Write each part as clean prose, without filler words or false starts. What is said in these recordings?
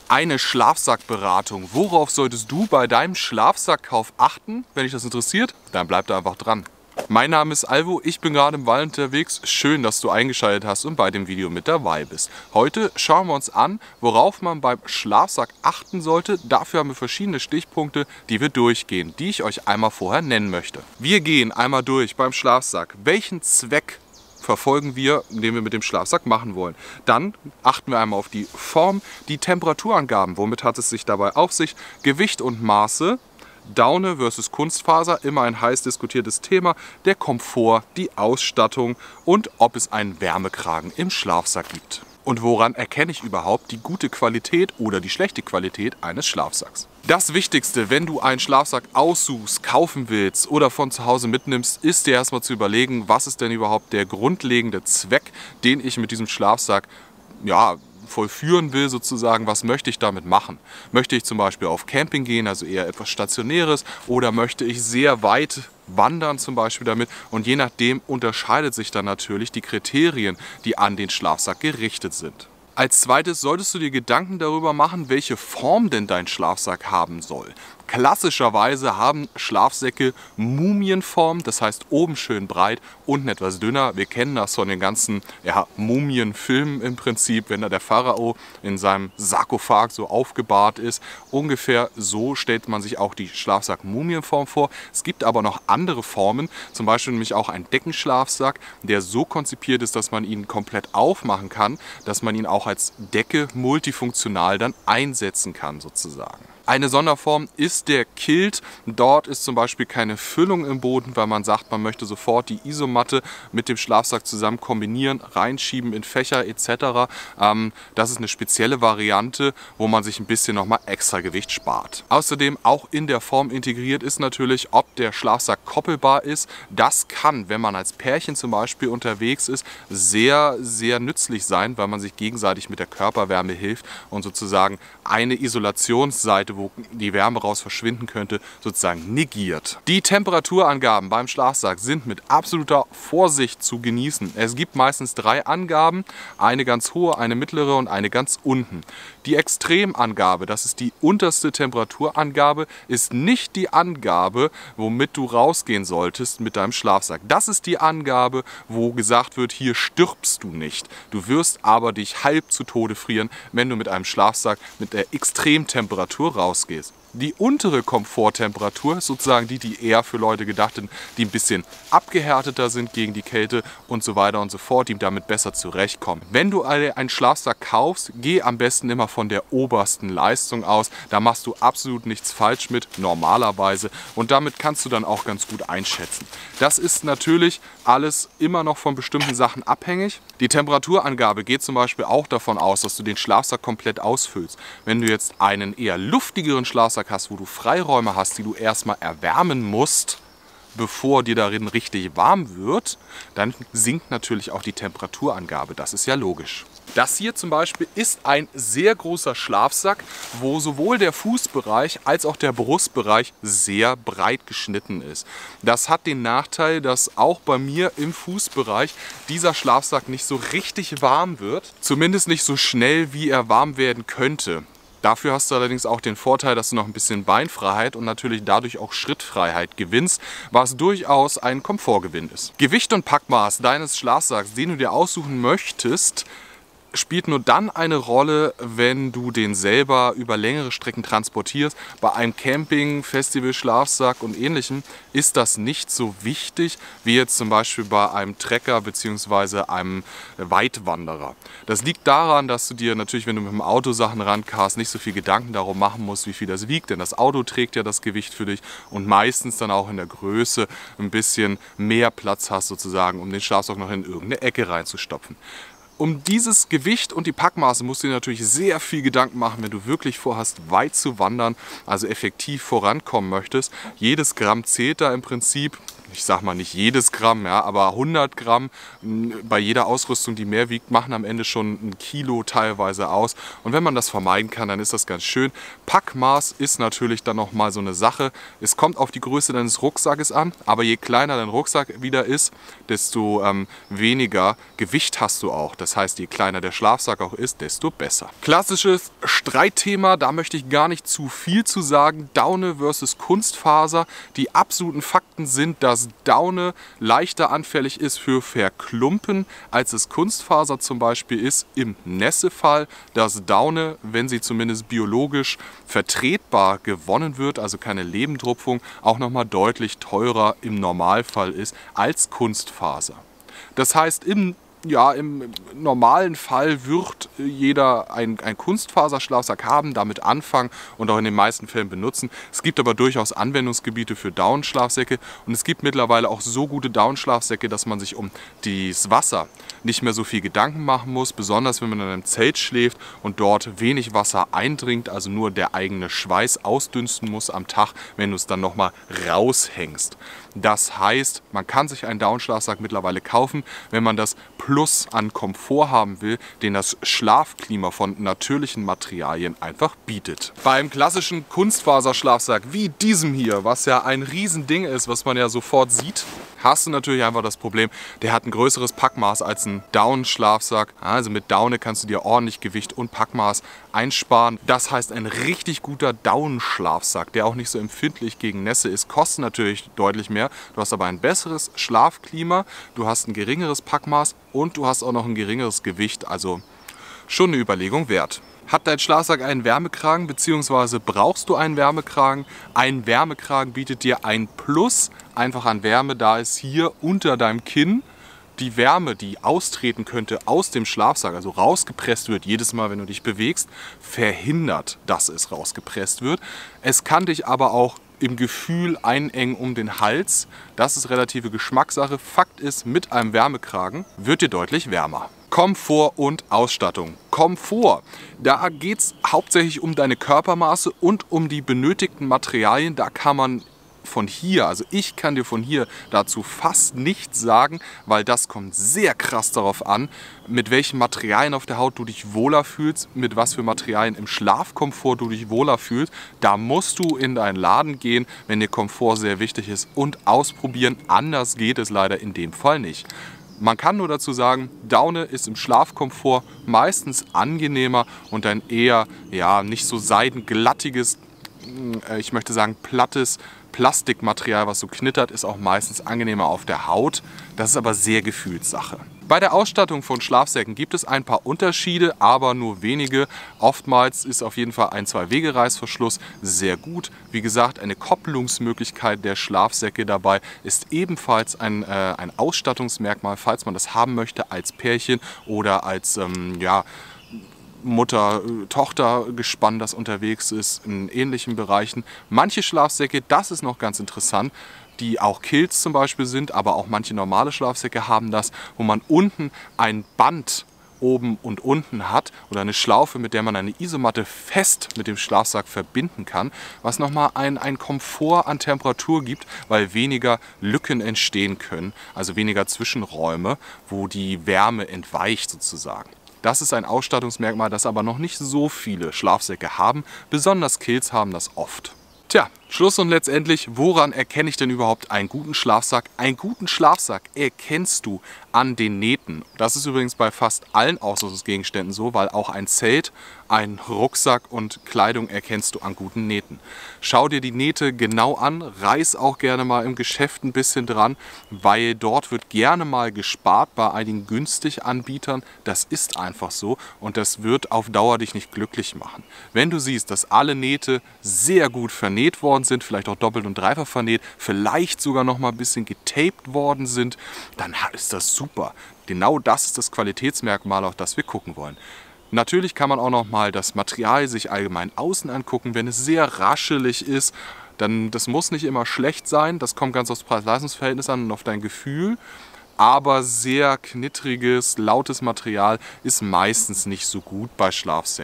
Eine Schlafsackberatung. Worauf solltest du bei deinem Schlafsackkauf achten? Wenn dich das interessiert, dann bleib da einfach dran. Mein Name ist Alvo, ich bin gerade im Wald unterwegs. Schön, dass du eingeschaltet hast und bei dem Video mit dabei bist. Heute schauen wir uns an, worauf man beim Schlafsack achten sollte. Dafür haben wir verschiedene Stichpunkte, die wir durchgehen, die ich euch einmal vorher nennen möchte. Wir gehen einmal durch beim Schlafsack. Welchen Zweck verfolgen wir, den wir mit dem Schlafsack machen wollen? Dann achten wir einmal auf die Form, die Temperaturangaben, womit hat es sich dabei auf sich, Gewicht und Maße, Daune versus Kunstfaser, immer ein heiß diskutiertes Thema, der Komfort, die Ausstattung und ob es einen Wärmekragen im Schlafsack gibt. Und woran erkenne ich überhaupt die gute Qualität oder die schlechte Qualität eines Schlafsacks? Das Wichtigste, wenn du einen Schlafsack aussuchst, kaufen willst oder von zu Hause mitnimmst, ist dir erstmal zu überlegen, was ist denn überhaupt der grundlegende Zweck, den ich mit diesem Schlafsack vollführen will sozusagen. Was möchte ich damit machen? Möchte ich zum Beispiel auf Camping gehen, also eher etwas Stationäres, oder möchte ich sehr weit wandern zum Beispiel damit? Und je nachdem unterscheidet sich dann natürlich die Kriterien, die an den Schlafsack gerichtet sind. Als zweites solltest du dir Gedanken darüber machen, welche Form denn dein Schlafsack haben soll. Klassischerweise haben Schlafsäcke Mumienform, das heißt oben schön breit, unten etwas dünner. Wir kennen das von den ganzen Mumienfilmen im Prinzip, wenn da der Pharao in seinem Sarkophag so aufgebahrt ist. Ungefähr so stellt man sich auch die Schlafsack-Mumienform vor. Es gibt aber noch andere Formen, zum Beispiel nämlich auch einen Deckenschlafsack, der so konzipiert ist, dass man ihn komplett aufmachen kann, dass man ihn auch als Decke multifunktional dann einsetzen kann sozusagen. Eine Sonderform ist der Kilt. Dort ist zum Beispiel keine Füllung im Boden, weil man sagt, man möchte sofort die Isomatte mit dem Schlafsack zusammen kombinieren, reinschieben in Fächer etc. Das ist eine spezielle Variante, wo man sich ein bisschen nochmal extra Gewicht spart. Außerdem auch in der Form integriert ist natürlich, ob der Schlafsack koppelbar ist. Das kann, wenn man als Pärchen zum Beispiel unterwegs ist, sehr, sehr nützlich sein, weil man sich gegenseitig mit der Körperwärme hilft und sozusagen eine Isolationsseite, wo die Wärme raus verschwinden könnte, sozusagen negiert. Die Temperaturangaben beim Schlafsack sind mit absoluter Vorsicht zu genießen. Es gibt meistens 3 Angaben, eine ganz hohe, eine mittlere und eine ganz unten. Die Extremangabe, das ist die unterste Temperaturangabe, ist nicht die Angabe, womit du rausgehen solltest mit deinem Schlafsack. Das ist die Angabe, wo gesagt wird, hier stirbst du nicht. Du wirst aber dich halb zu Tode frieren, wenn du mit einem Schlafsack mit der Extremtemperatur rausgehst. Die untere Komforttemperatur ist sozusagen die eher für Leute gedacht sind, die ein bisschen abgehärteter sind gegen die Kälte und so weiter und so fort, die damit besser zurechtkommen. Wenn du einen Schlafsack kaufst, geh am besten immer von der obersten Leistung aus. Da machst du absolut nichts falsch mit, normalerweise. Und damit kannst du dann auch ganz gut einschätzen. Das ist natürlich alles immer noch von bestimmten Sachen abhängig. Die Temperaturangabe geht zum Beispiel auch davon aus, dass du den Schlafsack komplett ausfüllst. Wenn du jetzt einen eher luftigeren Schlafsack hast, wo du Freiräume hast, die du erstmal erwärmen musst, bevor dir darin richtig warm wird, dann sinkt natürlich auch die Temperaturangabe. Das ist ja logisch. Das hier zum Beispiel ist ein sehr großer Schlafsack, wo sowohl der Fußbereich als auch der Brustbereich sehr breit geschnitten ist. Das hat den Nachteil, dass auch bei mir im Fußbereich dieser Schlafsack nicht so richtig warm wird. Zumindest nicht so schnell, wie er warm werden könnte. Dafür hast du allerdings auch den Vorteil, dass du noch ein bisschen Beinfreiheit und natürlich dadurch auch Schrittfreiheit gewinnst, was durchaus ein Komfortgewinn ist. Gewicht und Packmaß deines Schlafsacks, den du dir aussuchen möchtest, spielt nur dann eine Rolle, wenn du den selber über längere Strecken transportierst. Bei einem Camping, Festival, Schlafsack und ähnlichem ist das nicht so wichtig, wie jetzt zum Beispiel bei einem Trecker bzw. einem Weitwanderer. Das liegt daran, dass du dir natürlich, wenn du mit dem Auto Sachen rankarst, nicht so viel Gedanken darum machen musst, wie viel das wiegt, denn das Auto trägt ja das Gewicht für dich und meistens dann auch in der Größe ein bisschen mehr Platz hast sozusagen, um den Schlafsack noch in irgendeine Ecke reinzustopfen. Um dieses Gewicht und die Packmaße musst du dir natürlich sehr viel Gedanken machen, wenn du wirklich vorhast, weit zu wandern, also effektiv vorankommen möchtest. Jedes Gramm zählt da im Prinzip. ich sag mal nicht jedes Gramm, ja, aber 100 Gramm bei jeder Ausrüstung, die mehr wiegt, machen am Ende schon 1 Kilo teilweise aus. Und wenn man das vermeiden kann, dann ist das ganz schön. Packmaß ist natürlich dann nochmal so eine Sache. Es kommt auf die Größe deines Rucksackes an, aber je kleiner dein Rucksack wieder ist, desto weniger Gewicht hast du auch. Das heißt, je kleiner der Schlafsack auch ist, desto besser. Klassisches Streitthema, da möchte ich gar nicht zu viel zu sagen. Daune versus Kunstfaser. Die absoluten Fakten sind, dass Daune leichter anfällig ist für Verklumpen, als es Kunstfaser zum Beispiel ist. Im Nässefall, dass Daune, wenn sie zumindest biologisch vertretbar gewonnen wird, also keine Lebendrupfung, auch nochmal deutlich teurer im Normalfall ist als Kunstfaser. Das heißt, im normalen Fall wird jeder einen Kunstfaserschlafsack haben, damit anfangen und auch in den meisten Fällen benutzen. Es gibt aber durchaus Anwendungsgebiete für Daunenschlafsäcke und es gibt mittlerweile auch so gute Daunenschlafsäcke, dass man sich um das Wasser nicht mehr so viel Gedanken machen muss, besonders wenn man in einem Zelt schläft und dort wenig Wasser eindringt, also nur der eigene Schweiß ausdünsten muss am Tag, wenn du es dann nochmal raushängst. Das heißt, man kann sich einen Daunenschlafsack mittlerweile kaufen, wenn man das Plus an Komfort haben will, den das Schlafklima von natürlichen Materialien einfach bietet. Beim klassischen Kunstfaserschlafsack wie diesem hier, was ja ein Riesending ist, was man ja sofort sieht, hast du natürlich einfach das Problem, der hat ein größeres Packmaß als ein Daunenschlafsack. Also mit Daune kannst du dir ordentlich Gewicht und Packmaß einsparen. Das heißt, ein richtig guter Daunenschlafsack, der auch nicht so empfindlich gegen Nässe ist, kostet natürlich deutlich mehr. Du hast aber ein besseres Schlafklima, du hast ein geringeres Packmaß und du hast auch noch ein geringeres Gewicht. Also schon eine Überlegung wert. Hat dein Schlafsack einen Wärmekragen bzw. brauchst du einen Wärmekragen? Ein Wärmekragen bietet dir ein Plus einfach an Wärme, da es hier unter deinem Kinn die Wärme, die austreten könnte aus dem Schlafsack, also rausgepresst wird, jedes Mal, wenn du dich bewegst, verhindert, dass es rausgepresst wird. Es kann dich aber auch im Gefühl einengen um den Hals. Das ist relative Geschmackssache. Fakt ist, mit einem Wärmekragen wird dir deutlich wärmer. Komfort und Ausstattung. Komfort, da geht es hauptsächlich um deine Körpermaße und um die benötigten Materialien. Da kann man von hier, also ich kann dir von hier dazu fast nichts sagen, weil das kommt sehr krass darauf an, mit welchen Materialien auf der Haut du dich wohler fühlst, mit was für Materialien im Schlafkomfort du dich wohler fühlst. Da musst du in deinen Laden gehen, wenn dir Komfort sehr wichtig ist und ausprobieren. Anders geht es leider in dem Fall nicht. Man kann nur dazu sagen, Daune ist im Schlafkomfort meistens angenehmer und ein eher nicht so seidenglattiges, ich möchte sagen plattes Plastikmaterial, was so knittert, ist auch meistens angenehmer auf der Haut. Das ist aber sehr Gefühlssache. Bei der Ausstattung von Schlafsäcken gibt es ein paar Unterschiede, aber nur wenige. Oftmals ist auf jeden Fall ein Zwei-Wege-Reißverschluss sehr gut. Wie gesagt, eine Koppelungsmöglichkeit der Schlafsäcke dabei ist ebenfalls ein Ausstattungsmerkmal, falls man das haben möchte als Pärchen oder als Mutter-Tochter-Gespann, das unterwegs ist, in ähnlichen Bereichen. Manche Schlafsäcke, das ist noch ganz interessant, die auch Kilts zum Beispiel sind, aber auch manche normale Schlafsäcke haben das, wo man unten ein Band oben und unten hat oder eine Schlaufe, mit der man eine Isomatte fest mit dem Schlafsack verbinden kann, was nochmal ein Komfort an Temperatur gibt, weil weniger Lücken entstehen können, also weniger Zwischenräume, wo die Wärme entweicht sozusagen. Das ist ein Ausstattungsmerkmal, das aber noch nicht so viele Schlafsäcke haben. Besonders Kilts haben das oft. Tja, Schluss und letztendlich, woran erkenne ich denn überhaupt einen guten Schlafsack? Einen guten Schlafsack erkennst du an den Nähten. Das ist übrigens bei fast allen Ausrüstungsgegenständen so, weil auch ein Zelt, ein Rucksack und Kleidung erkennst du an guten Nähten. Schau dir die Nähte genau an, reiß auch gerne mal im Geschäft ein bisschen dran, weil dort wird gerne mal gespart bei einigen günstig Anbietern. Das ist einfach so und das wird auf Dauer dich nicht glücklich machen. Wenn du siehst, dass alle Nähte sehr gut vernäht worden sind, vielleicht auch doppelt und dreifach vernäht, vielleicht sogar noch mal ein bisschen getaped worden sind, dann ist das super. Genau das ist das Qualitätsmerkmal, auf das wir gucken wollen. Natürlich kann man auch noch mal das Material sich allgemein außen angucken, wenn es sehr raschelig ist. Dann, das muss nicht immer schlecht sein, das kommt ganz aufs Preis-Leistungs-Verhältnis an und auf dein Gefühl. Aber sehr knittriges, lautes Material ist meistens nicht so gut bei Schlafsäcken.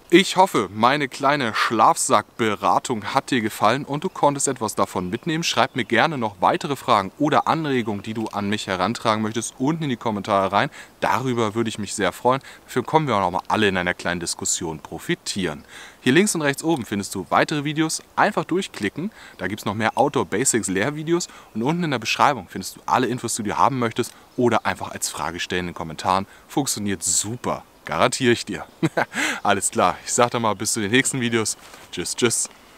Ich hoffe, meine kleine Schlafsackberatung hat dir gefallen und du konntest etwas davon mitnehmen. Schreib mir gerne noch weitere Fragen oder Anregungen, die du an mich herantragen möchtest, unten in die Kommentare rein. Darüber würde ich mich sehr freuen. Dafür kommen wir auch noch mal alle in einer kleinen Diskussion profitieren. Hier links und rechts oben findest du weitere Videos. Einfach durchklicken. Da gibt es noch mehr Outdoor Basics Lehrvideos. Und unten in der Beschreibung findest du alle Infos, die du haben möchtest. Oder einfach als Frage stellen in den Kommentaren. Funktioniert super. Garantiere ich dir. Alles klar, ich sag dann mal bis zu den nächsten Videos. Tschüss, tschüss.